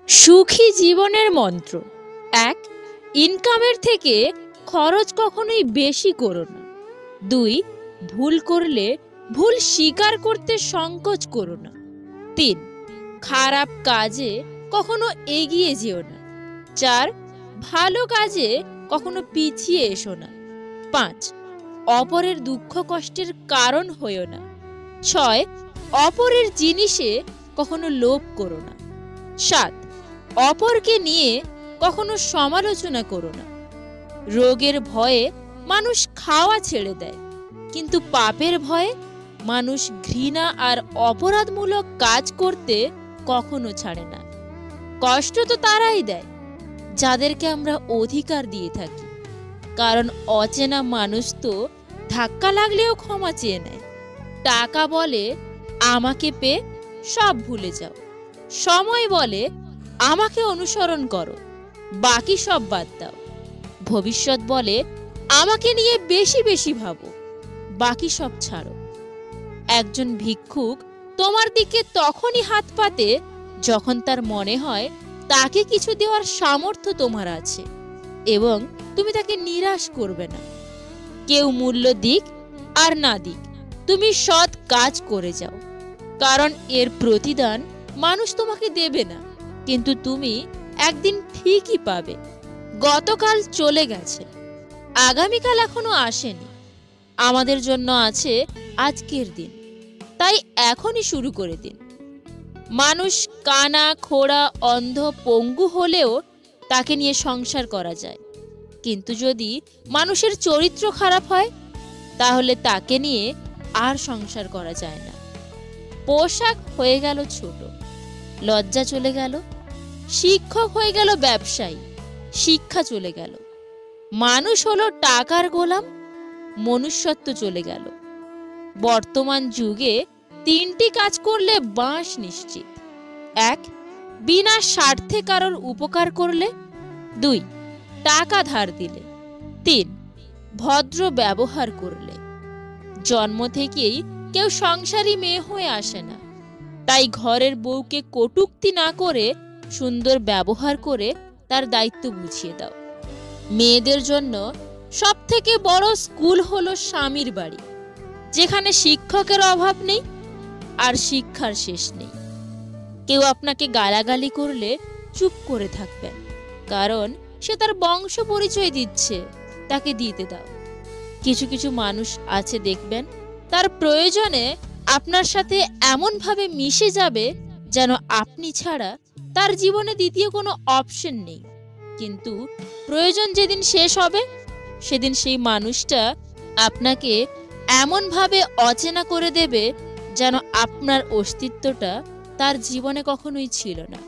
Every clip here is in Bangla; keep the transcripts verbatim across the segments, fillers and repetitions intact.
সুখী জীবনের মন্ত্র এক। ইনকামের থেকে খরচ কখনোই বেশি করো না। দুই। ভুল করলে ভুল স্বীকার করতে সংকোচ করো না। তিন। খারাপ কাজে কখনো এগিয়ে যেও না। চার। ভালো কাজে কখনো পিছিয়ে এসো না। পাঁচ। অপরের দুঃখ কষ্টের কারণ হইও না। ছয়। অপরের জিনিসে কখনো লোভ করো না। সাত। অপরকে নিয়ে কখনো সমালোচনা করো না। রোগের ভয়ে মানুষ খাওয়া ছেড়ে দেয়, কিন্তু পাপের ভয়ে মানুষ ঘৃণা আর অপরাধমূলক কাজ করতে কখনো ছাড়ে না। কষ্ট তো তারাই দেয় যাদেরকে আমরা অধিকার দিয়ে থাকি, কারণ অচেনা মানুষ তো ধাক্কা লাগলেও ক্ষমা চেয়ে নেয়। টাকা বলে আমাকে পেয়ে সব ভুলে যাও। সময় বলে আমাকে অনুসরণ করো, বাকি সব বাদ দাও। ভবিষ্যৎ বলে আমাকে নিয়ে বেশি বেশি ভাবো, বাকি সব ছাড়ো। একজন ভিক্ষুক তোমার দিকে তখনই হাত পাতে যখন তার মনে হয় তাকে কিছু দেওয়ার সামর্থ্য তোমার আছে এবং তুমি তাকে নিরাশ করবে না। কেউ মূল্য দিক আর না দিক, তুমি সৎ কাজ করে যাও, কারণ এর প্রতিদান মানুষ তোমাকে দেবে না, কিন্তু তুমি একদিন ঠিকই পাবে। গতকাল চলে গেছে, আগামীকাল এখনো আসেনি। আমাদের জন্য আছে আজকের দিন, তাই এখনই শুরু করে দিন। মানুষ কানা, খোড়া, অন্ধ, পঙ্গু হলেও তাকে নিয়ে সংসার করা যায়, কিন্তু যদি মানুষের চরিত্র খারাপ হয় তাহলে তাকে নিয়ে আর সংসার করা যায় না। পোশাক হয়ে গেল ছোট, লজ্জা চলে গেল। শিক্ষক হয়ে গেল ব্যবসায়ী, শিক্ষা চলে গেল। মানুষ হলো টাকার গোলাম, মনুষ্যত্ব চলে গেল। বর্তমান যুগে তিনটি কাজ করলে বাঁশ নিশ্চিত। এক। বিনা স্বার্থে কারোর উপকার করলে। দুই। টাকা ধার দিলে। তিন। ভদ্র ব্যবহার করলে। জন্ম থেকেই কেউ সংসারী মেয়ে হয়ে আসে না, তাই ঘরের বউকে কটূক্তি না করে সুন্দর ব্যবহার করে তার দায়িত্ব বুঝিয়ে দাও। মেয়েদের জন্য সব থেকে বড় স্কুল হলো স্বামীর বাড়ি, যেখানে শিক্ষকের অভাব নেই আর শিক্ষার শেষ নেই। কেউ আপনাকে গালাগালি করলে চুপ করে থাকবেন, কারণ সে তার বংশ পরিচয় দিচ্ছে, তাকে দিতে দাও। কিছু কিছু মানুষ আছে দেখবেন, তার প্রয়োজনে আপনার সাথে এমনভাবে মিশে যাবে যেন আপনি ছাড়া তার জীবনে দ্বিতীয় কোনো অপশন নেই, কিন্তু প্রয়োজন যেদিন শেষ হবে সেদিন সেই মানুষটা আপনাকে এমনভাবে অচেনা করে দেবে যেন আপনার অস্তিত্বটা তার জীবনে কখনোই ছিল না।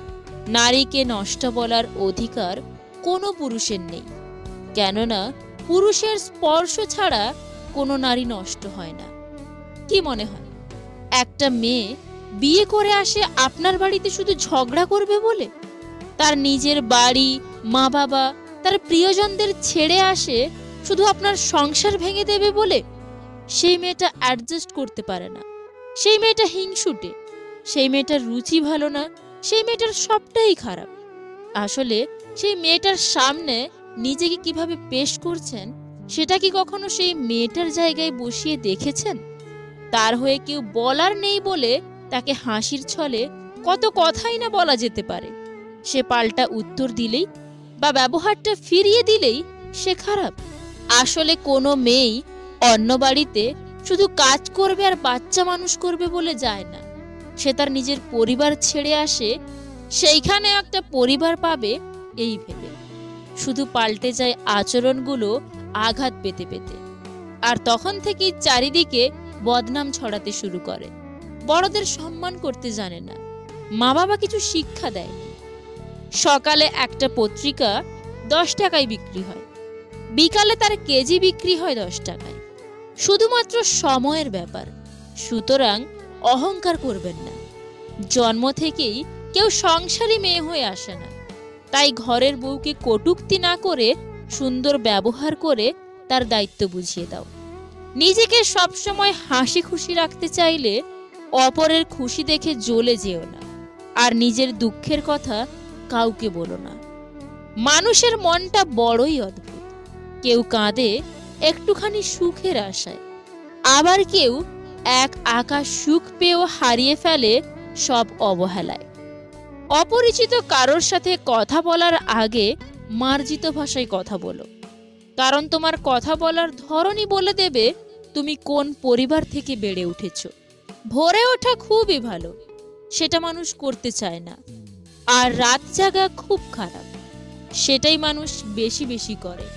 নারীকে নষ্ট বলার অধিকার কোনো পুরুষের নেই, কেননা পুরুষের স্পর্শ ছাড়া কোনো নারী নষ্ট হয় না। কি মনে হয় একটা মেয়ে বিয়ে করে আসে আপনার বাড়িতে শুধু ঝগড়া করবে বলে? তার নিজের বাড়ি, মা বাবা, তার প্রিয়জনদের ছেড়ে আসে শুধু আপনার সংসার ভেঙে দেবে বলে? সেই মেয়েটা অ্যাডজাস্ট করতে পারে না, সেই মেয়েটা হিংসুটে, সেই মেয়েটার রুচি ভালো না, সেই মেয়েটার সবটাই খারাপ। আসলে সেই মেয়েটার সামনে নিজেকে কিভাবে পেশ করছেন সেটা কি কখনো সেই মেয়েটার জায়গায় বসিয়ে দেখেছেন? তার হয়ে কেউ বলার নেই বলে তাকে হাসির ছলে কত কথাই না বলা যেতে পারে। সে পাল্টা উত্তর দিলেই বা ব্যবহারটা ফিরিয়ে দিলেই সে খারাপ। আসলে কোনো মেয়েই অন্য বাড়িতে শুধু কাজ করবে আর বাচ্চা মানুষ করবে বলে যায় না। সে তার নিজের পরিবার ছেড়ে আসে সেইখানে একটা পরিবার পাবে এই ভেবে। শুধু পাল্টে যায় আচরণগুলো আঘাত পেতে পেতে, আর তখন থেকেই চারিদিকে বদনাম ছড়াতে শুরু করে। বড়দের সম্মান করতে জানে না, মা বাবা কিছু শিক্ষা দেয়নি। সকালে একটা পত্রিকা দশ টাকায় বিক্রি হয়, বিকালে তার কেজি বিক্রি হয় দশ টাকায়। শুধুমাত্র সময়ের ব্যাপার, সুতরাং অহংকার করবেন না। জন্ম থেকেই কেউ সংসারী মেয়ে হয়ে আসে না, তাই ঘরের বউকে কটূক্তি না করে সুন্দর ব্যবহার করে তার দায়িত্ব বুঝিয়ে দাও। নিজেকে সবসময় হাসি খুশি রাখতে চাইলে অপরের খুশি দেখে জ্বলে যেও না। আর নিজের দুঃখের কথা কাউকে বলো না। মানুষের মনটা বড়ই অদ্ভুত। কেউ কাঁদে একটুখানি সুখের আশায়, আবার কেউ এক আকাশ সুখ পেয়েও হারিয়ে ফেলে সব অবহেলায়। অপরিচিত কারোর সাথে কথা বলার আগে মার্জিত ভাষায় কথা বলো, কারণ তোমার কথা বলার ধরনই বলে দেবে তুমি কোন পরিবার থেকে বেড়ে উঠেছ। ভোরে ওঠা খুবই ভালো, সেটা মানুষ করতে চায় না। আর রাত জাগা খুব খারাপ, সেটাই মানুষ বেশি বেশি করে।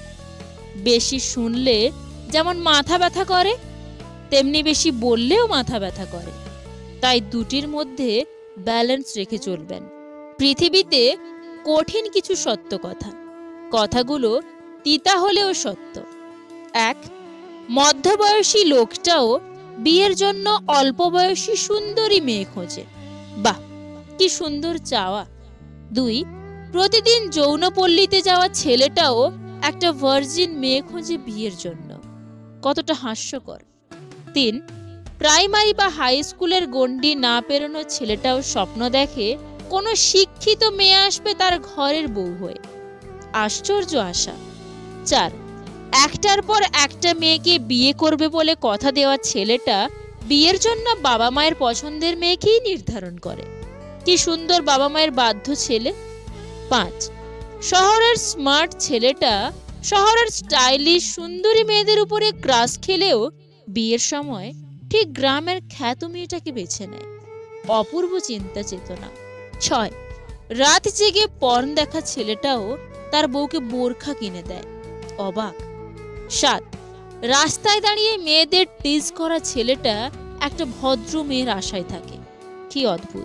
বেশি শুনলে যেমন মাথা ব্যথা করে, তেমনি বেশি বললেও মাথা ব্যথা করে। তাই দুটির মধ্যে ব্যালেন্স রেখে চলবেন। পৃথিবীতে কঠিন কিছু সত্য কথা, কথাগুলো তিতা হলেও সত্য। এক, মধ্যবয়সী লোকটাও বিয়ের জন্য অল্প বয়সী সুন্দরী মেয়ে খোঁজে। বাহ, কি সুন্দর চাওয়া। দুই, প্রতিদিন যৌনপল্লীতে যাওয়া ছেলেটাও একটা ভার্জিন মেয়ে খোঁজে বিয়ের জন্য। কতটা হাস্যকর। তিন, প্রাইমারি বা হাই স্কুলের গণ্ডি না পেরোনো ছেলেটাও স্বপ্ন দেখে কোনো শিক্ষিত মেয়ে আসবে তার ঘরের বউ হয়ে। আশ্চর্য আশা। চার, একটার পর একটা মেয়েকে বিয়ে করবে বলে কথা দেওয়া ছেলেটা বিয়ের জন্য বাবা মায়ের পছন্দের মেয়েকেই নির্ধারণ করে। কি সুন্দর বাবা মায়ের বাধ্য ছেলে। পাঁচ, শহরের স্মার্ট ছেলেটা শহরের স্টাইলিশ সুন্দরী মেয়েদের উপরে ক্রাশ খেলেও বিয়ের সময় ঠিক গ্রামের খ্যাত মেয়েটাকে বেছে নেয়। অপূর্ব চিন্তা চেতনা। ছয়, রাত জেগে পর্ন দেখা ছেলেটাও তার বউকে বোরখা কিনে দেয়। অবাক। সাত, রাস্তায় দাঁড়িয়ে মেয়েদের টিজ করা ছেলেটা একটা ভদ্র মেয়ের আশায় থাকে। কি অদ্ভুত।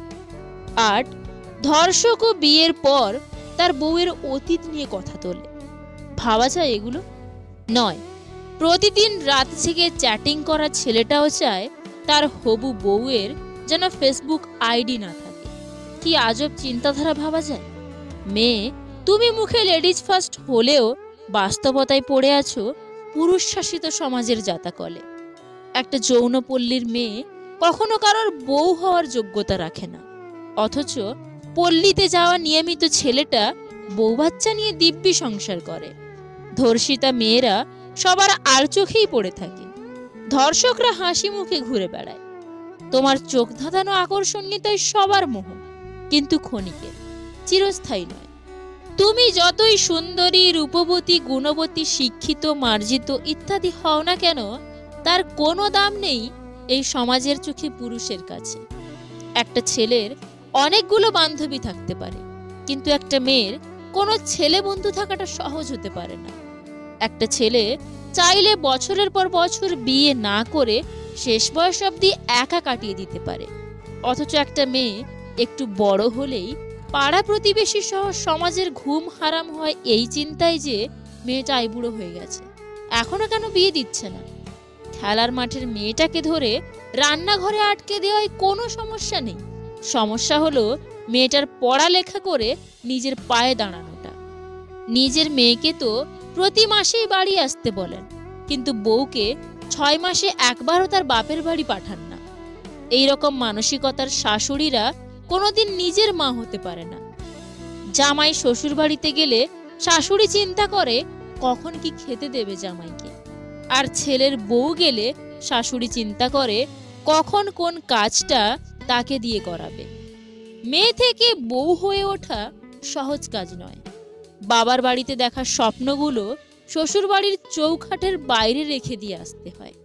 আট, ধর্ষক ও বিয়ের পর তার বউয়ের অতীত নিয়ে কথা তোলে। ভাবা যায় এগুলো? নয়, প্রতিদিন রাত জেগে চ্যাটিং করা ছেলেটাও চায় তার হবু বউয়ের যেন ফেসবুক আইডি না থাকে। কি আজব চিন্তাধারা ভাবা যায়। মেয়ে, তুমি মুখে লেডিজ ফার্স্ট হলেও বাস্তবতায় পড়ে আছো পুরুষ শাসিত সমাজের জাতাকলে। একটা যৌনপল্লীর মেয়ে কখনো কারোর বউ হওয়ার যোগ্যতা রাখে না, অথচ পল্লীতে যাওয়া নিয়মিত ছেলেটা বউ বাচ্চা নিয়ে দিব্যি সংসার করে। ধর্ষিতা মেয়েরা সবার আর চোখেই পড়ে থাকে, ধর্ষকরা হাসি মুখে ঘুরে বেড়ায়। তোমার চোখ ধাঁধানো আকর্ষণীয়তাই সবার মোহ, কিন্তু ক্ষণিকের, চিরস্থায়ী নয়। তুমি যতই সুন্দরী, রূপবতী, গুণবতী, শিক্ষিত, মার্জিত ইত্যাদি হও না কেন, তার কোনো দাম নেই এই সমাজের চোখে পুরুষের কাছে। একটা ছেলের অনেকগুলো বান্ধবী থাকতে পারে, কিন্তু একটা মেয়ের কোনো ছেলে বন্ধু থাকাটা সহজ হতে পারে না। একটা ছেলে চাইলে বছরের পর বছর বিয়ে না করে শেষ বয়স অবধি একা কাটিয়ে দিতে পারে, অথচ একটা মেয়ে একটু বড় হলেই পাড়া প্রতিবেশী সহ সমাজের ঘুম হারাম হয় এই চিন্তায় যে মেয়েটা আইবুড়ো হয়ে গেছে, এখনো কেন বিয়ে দিচ্ছে না। খেলার মাঠের মেয়েটাকে ধরে রান্নাঘরে আটকে দেওয়ায় কোনো সমস্যা নেই, সমস্যা হলো মেয়েটার পড়ালেখা করে নিজের পায়ে দাঁড়ানোটা। নিজের মেয়েকে তো প্রতি মাসেই বাড়ি আসতে বলেন, কিন্তু বউকে ছয় মাসে একবারও তার বাপের বাড়ি পাঠান না। এই রকম মানসিকতার শাশুড়িরা কোনোদিন নিজের মা হতে পারে না। জামাই শ্বশুর বাড়িতে গেলে শাশুড়ি চিন্তা করে কখন কি খেতে দেবে জামাইকে, আর ছেলের বউ গেলে শাশুড়ি চিন্তা করে কখন কোন কাজটা তাকে দিয়ে করাবে। মেয়ে থেকে বউ হয়ে ওঠা সহজ কাজ নয়। বাবার বাড়িতে দেখা স্বপ্নগুলো শ্বশুর বাড়ির চৌখাটের বাইরে রেখে দিয়ে আসতে হয়।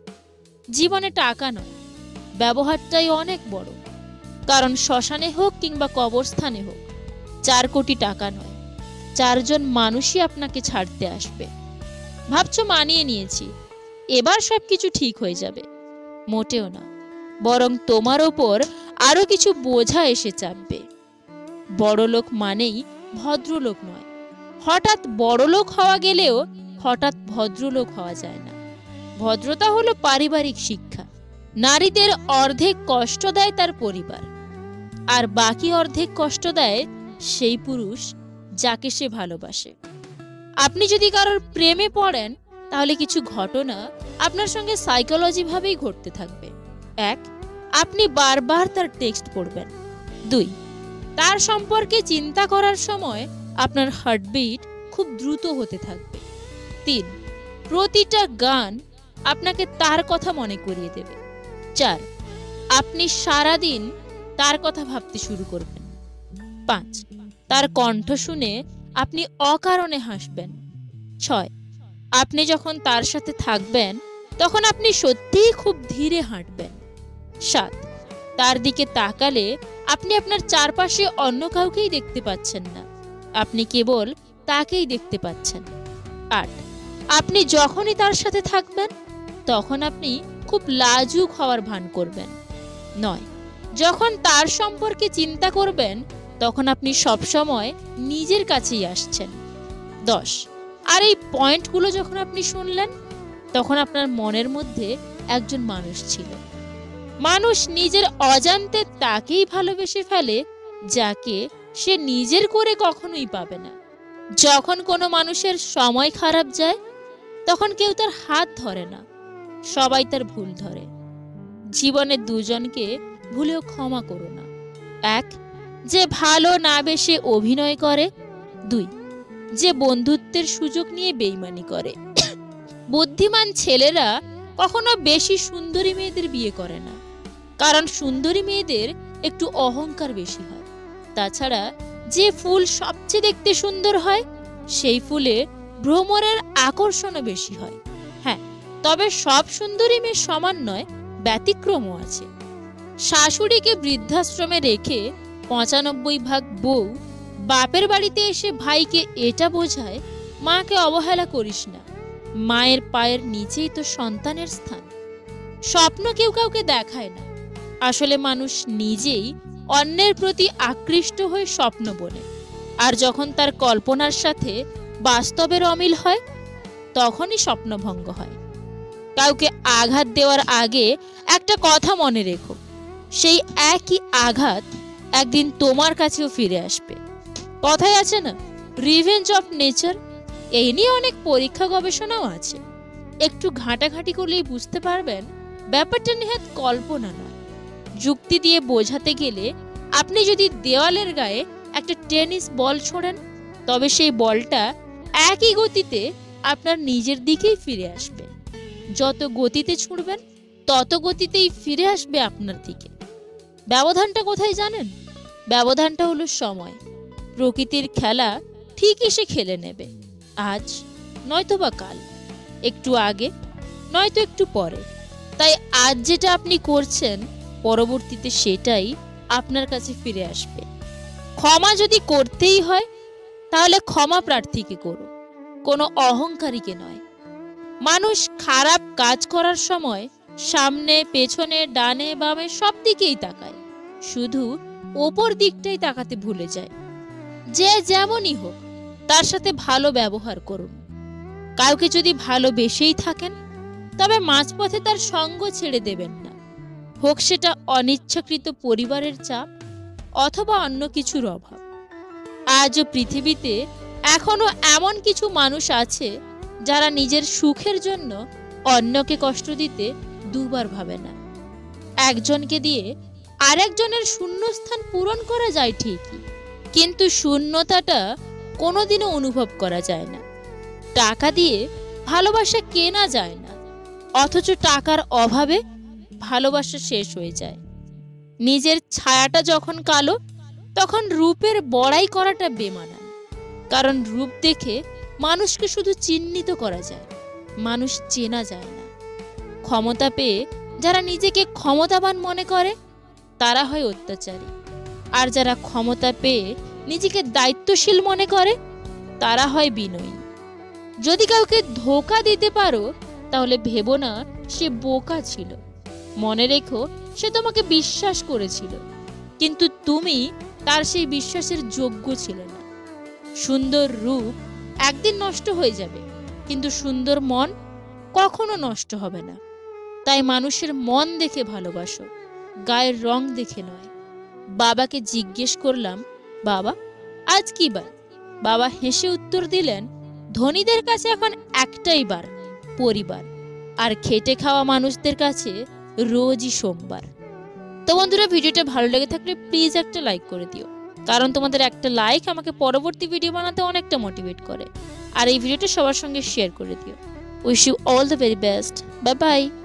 জীবনে টাকা নয়, ব্যবহারটাই অনেক বড়। কারণ শ্মশানে হোক কিংবা কবরস্থানে হোক, চার কোটি টাকা নয়, চারজন মানুষই আপনাকে ছাড়তে আসবে। ভাবছো মানিয়ে নিয়েছি, এবার সবকিছু ঠিক হয়ে যাবে, মোটেও না, বরং তোমার ওপর আরো কিছু বোঝা এসে চাপবে। বড়লোক মানেই ভদ্রলোক নয়। হঠাৎ বড়লোক হওয়া গেলেও হঠাৎ ভদ্রলোক হওয়া যায় না। ভদ্রতা হলো পারিবারিক শিক্ষা। নারীদের অর্ধেক কষ্ট দেয় তার পরিবার, আর বাকি অর্ধেক কষ্ট দেয় সেই পুরুষ যাকে সে ভালোবাসে। আপনি যদি কারোর প্রেমে পড়েন, তাহলে কিছু ঘটনা আপনার সঙ্গে সাইকোলজি ভাবেই ঘটতে থাকবে। এক, আপনি বারবার তার টেক্সট পড়বেন। দুই, তার সম্পর্কে চিন্তা করার সময় আপনার হার্টবিট খুব দ্রুত হতে থাকবে। তিন, প্রতিটা গান আপনাকে তার কথা মনে করিয়ে দেবে। চার, আপনি সারাদিন তার কথা ভাবতে শুরু করবেন। পাঁচ, তার কণ্ঠ শুনে আপনি অকারণে হাসবেন। ছয়, আপনি যখন তার সাথে থাকবেন তখন আপনি সত্যিই খুব ধীরে হাঁটবেন। সাত, তার দিকে তাকালে আপনি আপনার চারপাশে অন্য কাউকেই দেখতে পাচ্ছেন না, আপনি কেবল তাকেই দেখতে পাচ্ছেন। আট, আপনি যখনই তার সাথে থাকবেন তখন আপনি খুব লাজুক হওয়ার ভান করবেন। নয়, যখন তার সম্পর্কে চিন্তা করবেন তখন আপনি সবসময় নিজের কাছেই আসছেন। দশ, আর এই পয়েন্টগুলো যখন আপনি শুনলেন তখন আপনার মনের মধ্যে একজন মানুষ ছিল। মানুষ নিজের অজান্তে তাকেই ভালোবেসে ফেলে যাকে সে নিজের করে কখনোই পাবে না। যখন কোনো মানুষের সময় খারাপ যায় তখন কেউ তার হাত ধরে না, সবাই তার ভুল ধরে। জীবনে দুজনকে ভুলেও ক্ষমা করো না। এক, যে ভালো না বেশে অভিনয় করে। দুই, যে বন্ধুত্বের সুযোগ নিয়ে বেইমানি করে। বুদ্ধিমান ছেলেরা কখনো বেশি সুন্দরী মেয়েদের বিয়ে করে না, কারণ সুন্দরী মেয়েদের একটু অহংকার বেশি হয়। তাছাড়া যে ফুল সবচেয়ে দেখতে সুন্দর হয় সেই ফুলে ভ্রমরের আকর্ষণও বেশি হয়। হ্যাঁ, তবে সব সুন্দরী মেয়ে সমান নয়, ব্যতিক্রমও আছে। শাশুড়িকে বৃদ্ধাশ্রমে রেখে পঁচানব্বই ভাগ বউ বাপের বাড়িতে এসে ভাইকে এটা বোঝায়, মাকে অবহেলা করিস না, মায়ের পায়ের নিচেই তো সন্তানের স্থান। স্বপ্ন কেউ কাউকে দেখায় না, আসলে মানুষ নিজেই অন্যের প্রতি আকৃষ্ট হয়ে স্বপ্ন বোনে, আর যখন তার কল্পনার সাথে বাস্তবের অমিল হয় তখনই স্বপ্নভঙ্গ হয়। কাউকে আঘাত দেওয়ার আগে একটা কথা মনে রেখো, সেই একই আঘাত একদিন তোমার কাছেও ফিরে আসবে। কথায় আছে না, রিভেঞ্জ অফ নেচার। এই নিয়ে অনেক পরীক্ষা গবেষণাও আছে, একটু ঘাঁটাঘাঁটি করলেই বুঝতে পারবেন ব্যাপারটা নিহাত কল্পনা নয়। যুক্তি দিয়ে বোঝাতে গেলে আপনি যদি দেওয়ালের গায়ে একটা টেনিস বল ছোড়েন তবে সেই বলটা একই গতিতে আপনার নিজের দিকেই ফিরে আসবে। যত গতিতে ছুঁড়বেন তত গতিতেই ফিরে আসবে আপনার দিকে। ব্যবধানটা কোথায় জানেন? ব্যবধানটা হলো সময়। প্রকৃতির খেলা ঠিক এসে খেলে নেবে, আজ নয়তোবা কাল, একটু আগে নয়তো একটু পরে। তাই আজ যেটা আপনি করছেন পরবর্তীতে সেটাই আপনার কাছে ফিরে আসবে। ক্ষমা যদি করতেই হয় তাহলে ক্ষমা প্রার্থীকে করো, কোনো অহংকারীকে নয়। মানুষ খারাপ কাজ করার সময় সামনে পেছনে ডানে বামে সব দিকেই তাকায়, শুধু ওপর দিকটাই তাকাতে ভুলে যায়। যে যেমনই হোক তার সাথে ভালো ব্যবহার করুন। কাউকে যদি ভালোবেসেই থাকেন তবে মাঝপথে তার সঙ্গ ছেড়ে দেবেন না, হোক সেটা অনিচ্ছাকৃত পরিবারের চাপ অথবা অন্য কিছুর অভাব। আজও পৃথিবীতে এখনো এমন কিছু মানুষ আছে যারা নিজের সুখের জন্য অন্যকে কষ্ট দিতে দুবার ভাবে না। একজনকে দিয়ে আরেকজনের শূন্যস্থান পূরণ করা যায় ঠিকই, কিন্তু শূন্যতাটা কোনোদিনও অনুভব করা যায় না। টাকা দিয়ে ভালোবাসা কেনা যায় না, অথচ টাকার অভাবে ভালোবাসা শেষ হয়ে যায়। নিজের ছায়াটা যখন কালো তখন রূপের বড়াই করাটা বেমানান, কারণ রূপ দেখে মানুষকে শুধু চিহ্নিত করা যায়, মানুষ চেনা যায় না। ক্ষমতা পেয়ে যারা নিজেকে ক্ষমতাবান মনে করে তারা হয় অত্যাচারী, আর যারা ক্ষমতা পেয়ে নিজেকে দায়িত্বশীল মনে করে তারা হয় বিনয়ী। যদি কাউকে ধোঁকা দিতে পারো তাহলে ভেবো না সে বোকা ছিল, মনে রেখো সে তোমাকে বিশ্বাস করেছিল, কিন্তু তুমি তার সেই বিশ্বাসের যোগ্য ছিলে না। সুন্দর রূপ একদিন নষ্ট হয়ে যাবে, কিন্তু সুন্দর মন কখনো নষ্ট হবে না। তাই মানুষের মন দেখে ভালোবাসো, গায়ের রং দেখে নয়। বাবাকে জিজ্ঞেস করলাম, বাবা আজ কি বার? বাবা হেসে উত্তর দিলেন, ধনীদের কাছে এখন একটাই বার, পরিবার, আর খেটে খাওয়া মানুষদের কাছে রোজই সোমবার। তো বন্ধুরা, ভিডিওটা ভালো লেগে থাকলে প্লিজ একটা লাইক করে দিও। কারণ তোমাদের একটা লাইক আমাকে পরবর্তী ভিডিও বানাতে অনেকটা মোটিভেট করে। আর এই ভিডিওটা সবার সঙ্গে শেয়ার করে দিও। Wish you all the very best. Bye by.